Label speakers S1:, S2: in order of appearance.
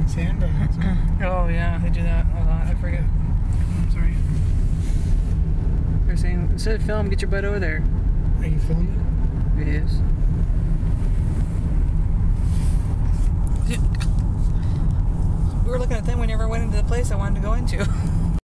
S1: throwing sandbags.
S2: Oh yeah, they do that a lot. I forget. I'm sorry. They're saying instead of film, get your butt over there.
S1: Are you filming?
S2: It is. We were looking at them. We never went into the place I wanted to go into.